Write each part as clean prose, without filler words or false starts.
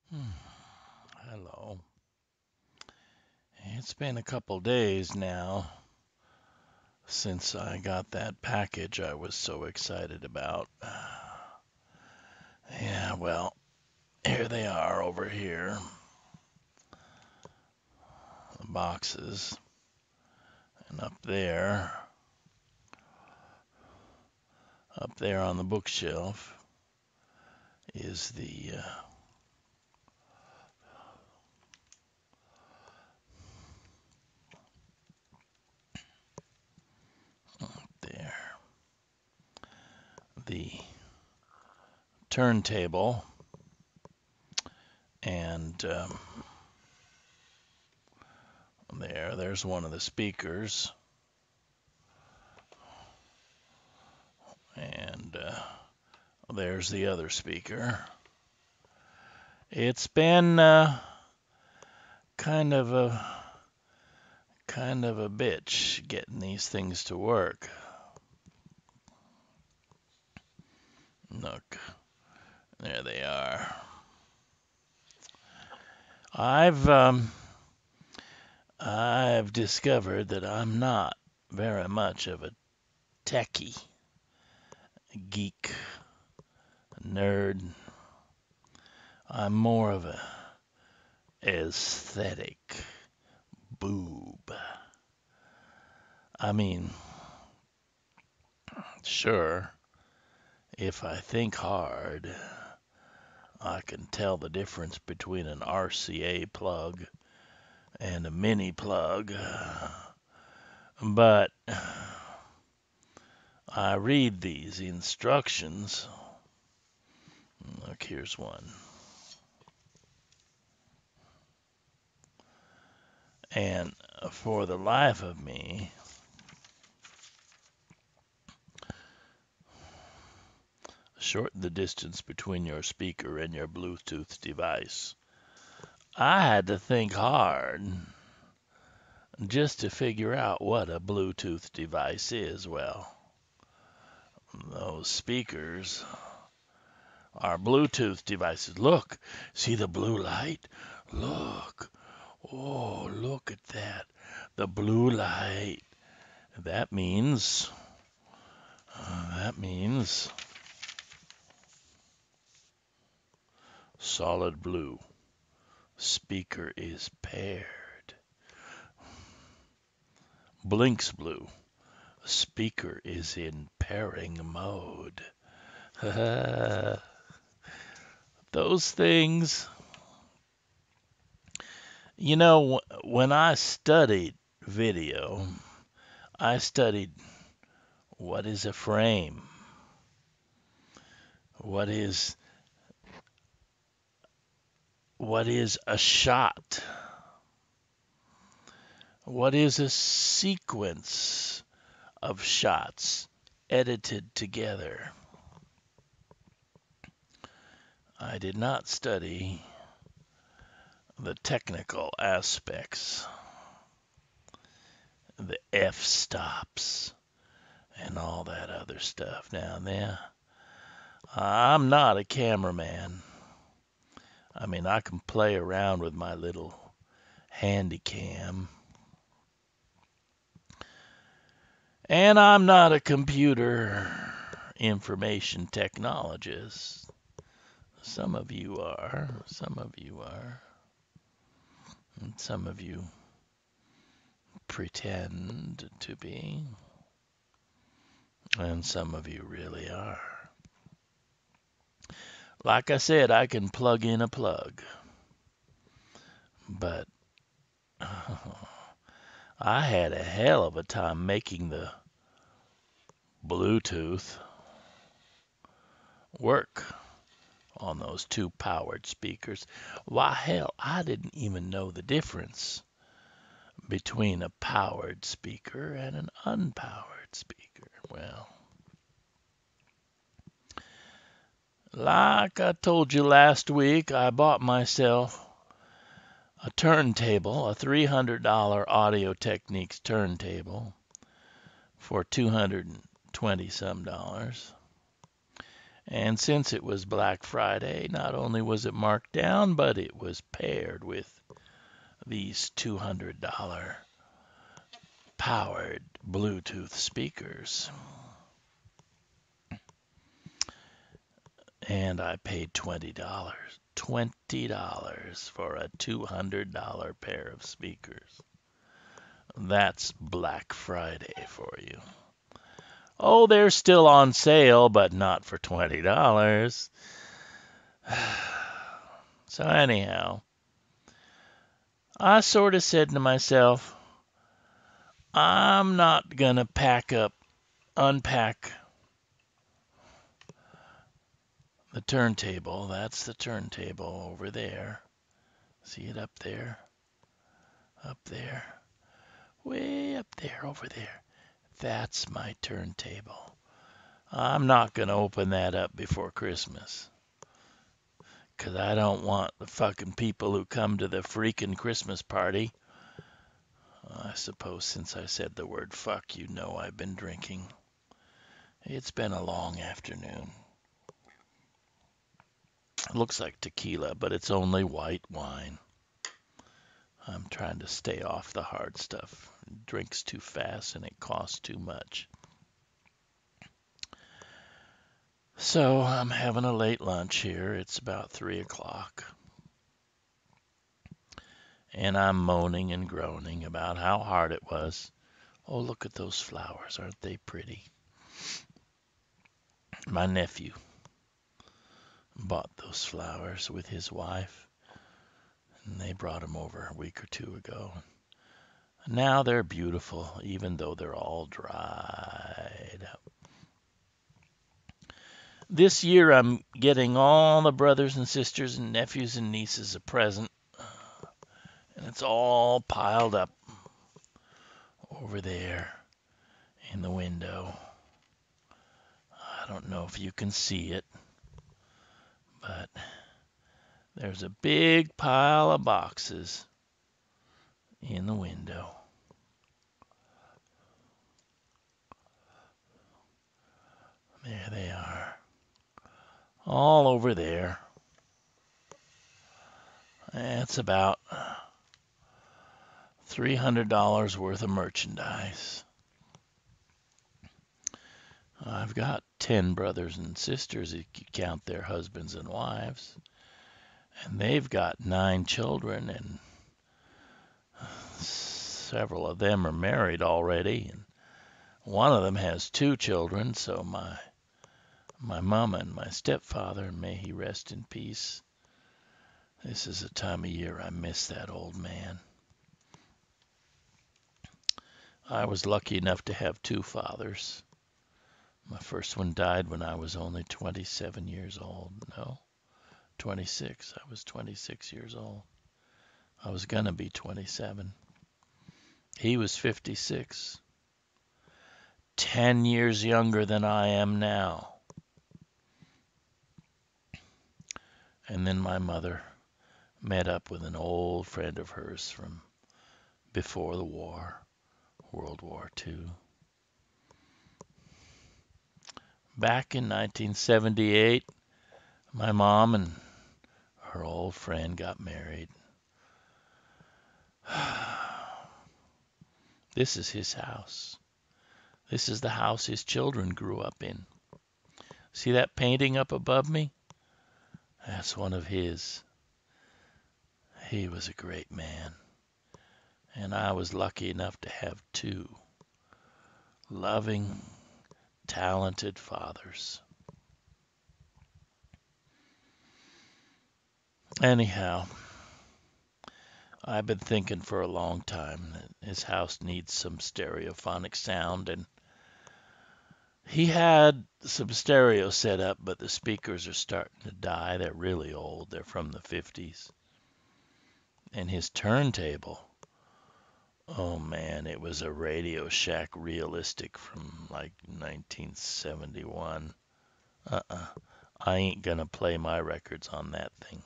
Hmm, Hello. It's been a couple days now since I got that package I was so excited about. Yeah, well, here they are over here, the boxes. And up there on the bookshelf is there, the turntable, and there's one of the speakers, and there's the other speaker. It's been kind of a bitch getting these things to work. Look, there they are. I've I've discovered that I'm not very much of a techie, geek, nerd. I'm more of a aesthetic boob. I mean, sure, if I think hard, I can tell the difference between an RCA plug and a mini plug. But I read these instructions. Look, here's one. And for the life of me, shorten the distance between your speaker and your Bluetooth device. I had to think hard just to figure out what a Bluetooth device is. Well, those speakers are Bluetooth devices. Look, see the blue light? Look. Oh, look at that. The blue light. That means, that means solid blue. Speaker is paired. Blinks blue. Speaker is in pairing mode. Those things, when I studied video, I studied what is a frame, what is a shot, what is a sequence of shots edited together. I did not study the technical aspects, the f-stops, and all that other stuff down there. I'm not a cameraman. I mean, I can play around with my little handy cam. And I'm not a computer information technologist. Some of you are. Some of you are. And some of you pretend to be. And some of you really are. Like I said, I can plug in a plug. But I had a hell of a time making the Bluetooth work on those two powered speakers. Why, hell, I didn't even know the difference between a powered speaker and an unpowered speaker. Well, like I told you last week, I bought myself a turntable, a $300 Audio Techniques turntable for 220 some dollars. And since it was Black Friday, not only was it marked down, but it was paired with these $200 powered Bluetooth speakers. And I paid $20. $20 for a $200 pair of speakers. That's Black Friday for you. Oh, they're still on sale, but not for $20. So anyhow, I sort of said to myself, I'm not going to unpack the turntable. That's the turntable over there. See it up there? Up there. Way up there, over there. That's my turntable. I'm not going to open that up before Christmas. 'Cause I don't want the fucking people who come to the freaking Christmas party. I suppose since I said the word fuck, you know I've been drinking. It's been a long afternoon. It looks like tequila, but it's only white wine. I'm trying to stay off the hard stuff. It drinks too fast and it costs too much. So I'm having a late lunch here. It's about 3 o'clock. And I'm moaning and groaning about how hard it was. Oh, look at those flowers. Aren't they pretty? My nephew bought those flowers with his wife, and they brought them over a week or two ago. Now they're beautiful, even though they're all dried up. This year I'm getting all the brothers and sisters and nephews and nieces a present, and it's all piled up over there in the window. I don't know if you can see it, but there's a big pile of boxes in the window. There they are. All over there. That's about $300 worth of merchandise. I've got 10 brothers and sisters if you count their husbands and wives. And they've got 9 children, and several of them are married already. And one of them has 2 children, so my mama and my stepfather, may he rest in peace. This is a time of year I miss that old man. I was lucky enough to have 2 fathers. My first one died when I was only 27 years old. No, 26. I was 26 years old. I was going to be 27. He was 56. 10 years younger than I am now. And then my mother met up with an old friend of hers from before the war, World War II. Back in 1978, my mom and her old friend got married. This is his house. This is the house his children grew up in. See that painting up above me? That's one of his. He was a great man. And I was lucky enough to have 2 loving, talented fathers. Anyhow, I've been thinking for a long time that his house needs some stereophonic sound, and he had some stereo set up, but the speakers are starting to die. They're really old. They're from the 50s. And his turntable, oh man, it was a Radio Shack Realistic from like 1971. I ain't gonna play my records on that thing.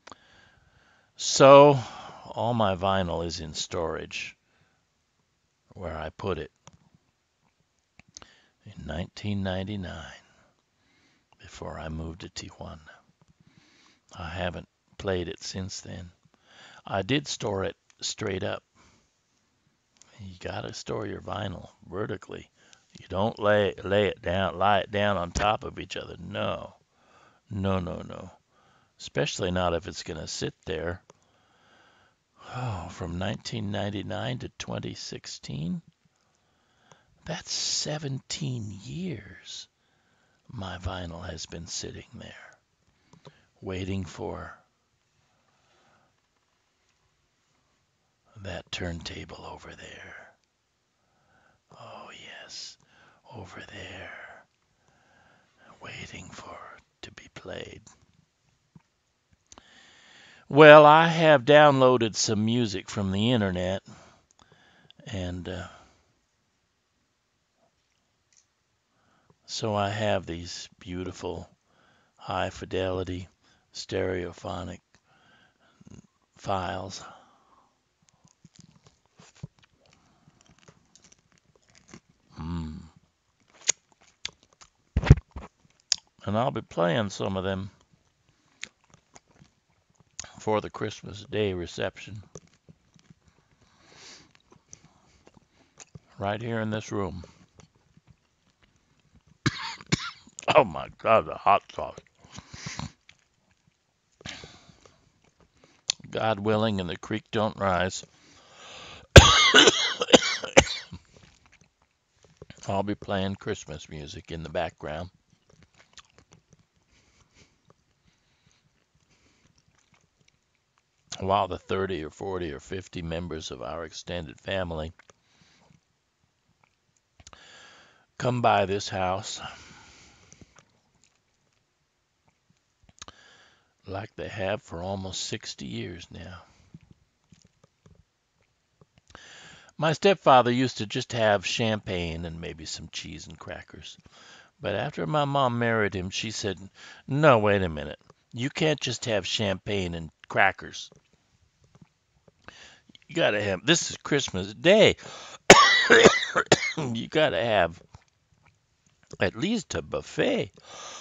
So, all my vinyl is in storage, where I put it in 1999, before I moved to Tijuana. I haven't played it since then. I did store it straight up. You gotta store your vinyl vertically. You don't lie it down on top of each other. No, no, no, no. Especially not if it's gonna sit there. Oh, from 1999 to 2016. That's 17 years my vinyl has been sitting there, waiting for that turntable over there. Oh, yes, over there, waiting for it to be played. Well, I have downloaded some music from the internet, and so I have these beautiful high fidelity stereophonic files. Mm. And I'll be playing some of them for the Christmas Day reception right here in this room. Oh my God, the hot sauce. God willing and the creek don't rise, I'll be playing Christmas music in the background while the 30 or 40 or 50 members of our extended family come by this house like they have for almost 60 years now. My stepfather used to just have champagne and maybe some cheese and crackers. But after my mom married him, she said, "No, wait a minute. You can't just have champagne and crackers. You gotta have, this is Christmas Day. You gotta have at least a buffet."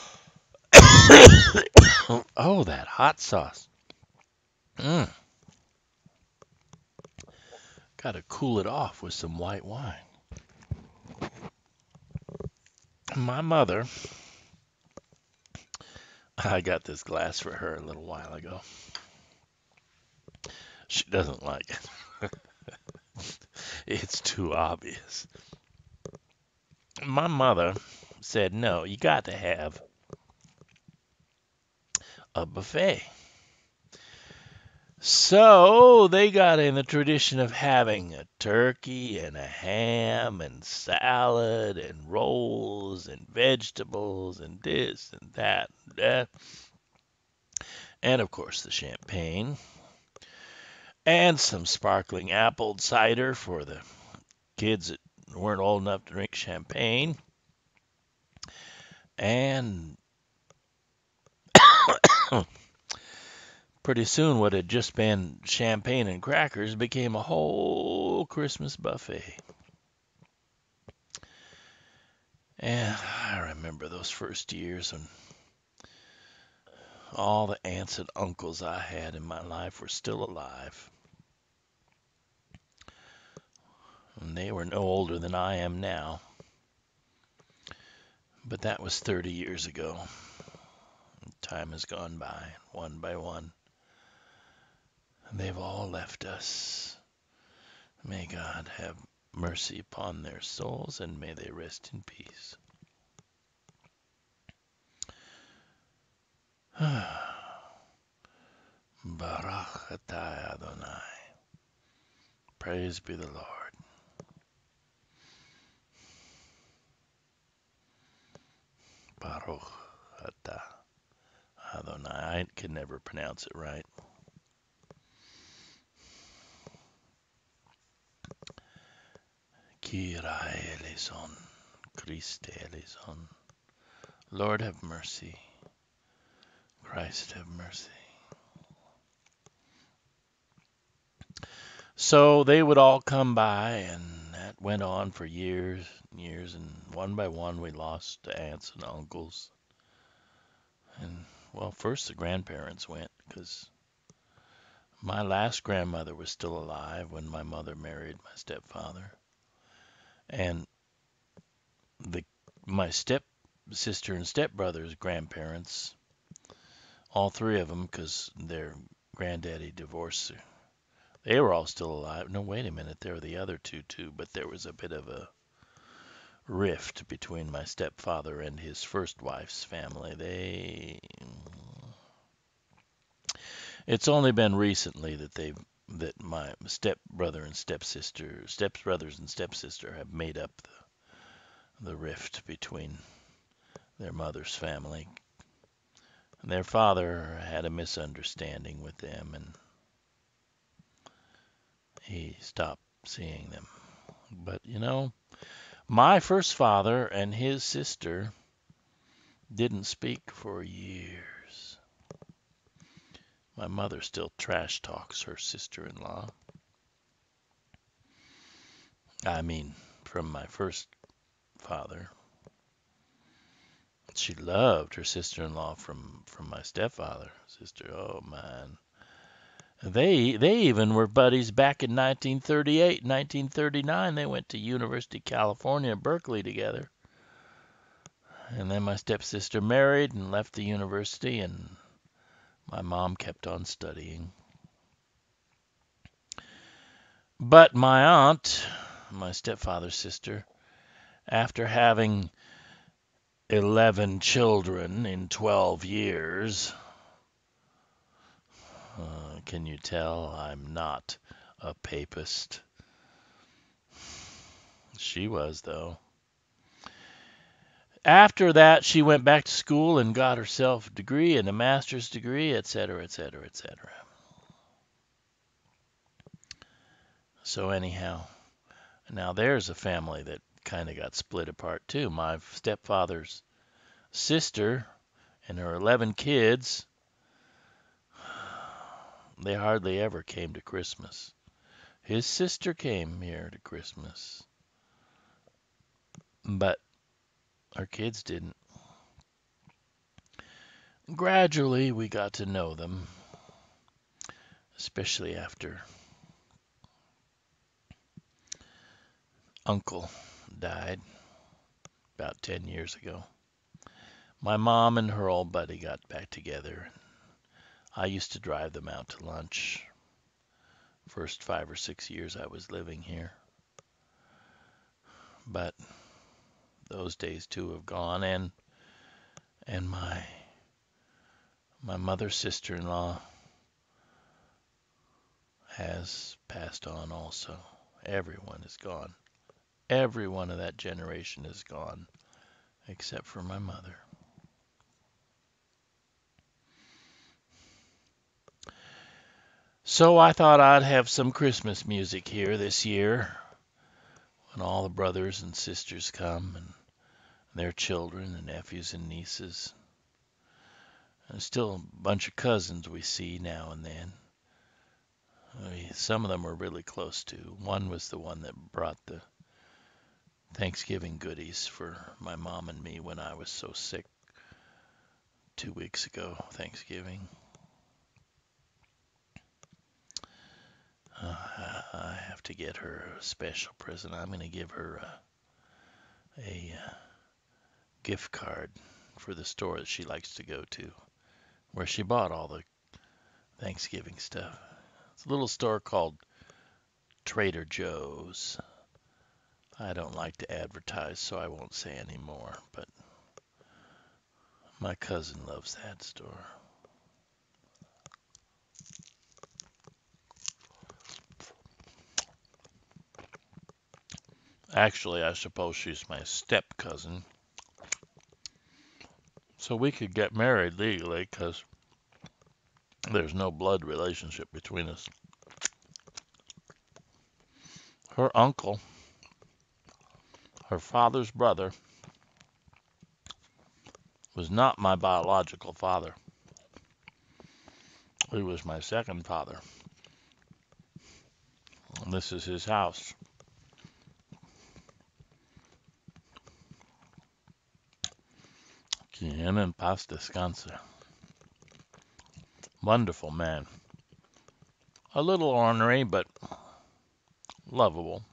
Oh, that hot sauce. Mm. Gotta cool it off with some white wine. My mother, I got this glass for her a little while ago. She doesn't like it. It's too obvious. My mother said, "No, you got to have a buffet." So they got in the tradition of having a turkey and a ham and salad and rolls and vegetables and this and that and that. And of course the champagne and some sparkling apple cider for the kids that weren't old enough to drink champagne. And pretty soon what had just been champagne and crackers became a whole Christmas buffet. And I remember those first years when all the aunts and uncles I had in my life were still alive. And they were no older than I am now. But that was 30 years ago. Time has gone by, one by one. And they've all left us. May God have mercy upon their souls, and may they rest in peace. Baruch atah Adonai. Praise be the Lord. Baruch atah Adonai. I can never pronounce it right. Kyrie eleison, Christe eleison. Lord have mercy. Christ have mercy. So they would all come by, and that went on for years and years, and one by one we lost aunts and uncles. And, well, first the grandparents went because my last grandmother was still alive when my mother married my stepfather. And the my stepsister and stepbrother's grandparents, all three of them, because their granddaddy divorced, they were all still alive. No, wait a minute, there were the other two too, but there was a bit of a rift between my stepfather and his first wife's family. It's only been recently that my stepbrother and stepbrothers and stepsister have made up the rift between their mother's family. And their father had a misunderstanding with them, and he stopped seeing them. But my first father and his sister didn't speak for years. My mother still trash talks her sister-in-law. I mean, from my first father. She loved her sister-in-law from my stepfather. Sister, oh man. They even were buddies back in 1938, 1939. They went to University of California, Berkeley together. And then my stepsister married and left the university, and my mom kept on studying. But my aunt, my stepfather's sister, after having 11 children in 12 years, can you tell I'm not a papist? She was, though. After that, she went back to school and got herself a degree and a master's degree, etc., etc., etc. So anyhow, now there's a family that kind of got split apart too. My stepfather's sister and her 11 kids, they hardly ever came to Christmas. His sister came here to Christmas, but our kids didn't. Gradually, we got to know them, especially after Uncle died about 10 years ago. My mom and her old buddy got back together. I used to drive them out to lunch. First 5 or 6 years I was living here. But those days too have gone, and my mother's sister-in-law has passed on also. Everyone is gone. Every one of that generation is gone, except for my mother. So I thought I'd have some Christmas music here this year when all the brothers and sisters come and their children and nephews and nieces. And still a bunch of cousins we see now and then. Some of them we're really close to. One was the one that brought the Thanksgiving goodies for my mom and me when I was so sick 2 weeks ago, Thanksgiving. I have to get her a special present. I'm going to give her a gift card for the store that she likes to go to, where she bought all the Thanksgiving stuff. It's a little store called Trader Joe's. I don't like to advertise, so I won't say any more, but my cousin loves that store. Actually, I suppose she's my step cousin. So we could get married legally because there's no blood relationship between us. Her uncle, her father's brother, was not my biological father. He was my second father. And this is his house. Bien en paz descanse. Wonderful man. A little ornery, but lovable.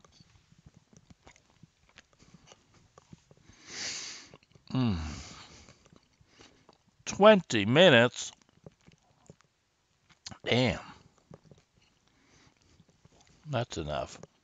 20 minutes? Damn. That's enough.